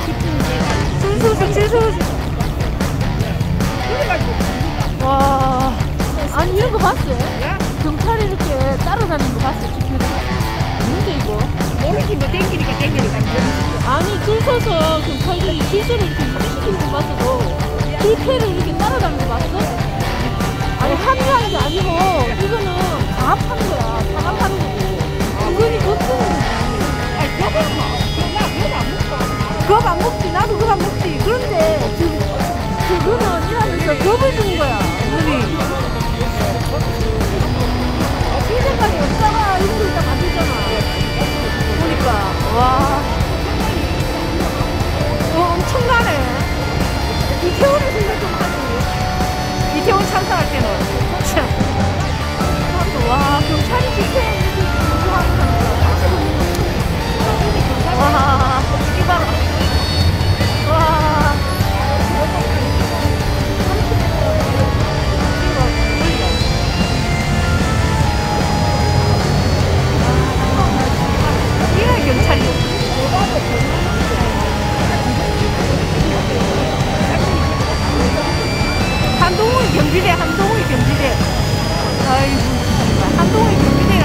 칠수지. 와, 아니 이런 거 봤어요? 경찰이 이렇게 따라다니는 거 봤어요? 지표를. 뭔데 이거? 모르지 뭐 땡기니까 아니 줄 서서 경찰들이 실수를 이렇게 시키는 거 봤어도 실패를 이렇게 따라다니는 거 봤어? 아니 합의하는 게 아니고 이거는 강압하는 거야. 강압하는 거고. 이거니 못 쓰는 거지. 아니 그거 겁 안 먹지. 나도 겁 안 먹지. 그런데 그거는 일하면서 겁을 주는 거야. 우리 이 생각이 없다가 이런 거 일단 만들잖아. 보니까 와 엄청나네. 이태원을 생각 좀 하지. 이태원 참사할 때는 참. 와 경찰이 집회에 이렇게 하는 와 이거 봐라. 와 이래 경찰이 한동훈 경비대 아이고 한동훈 경비대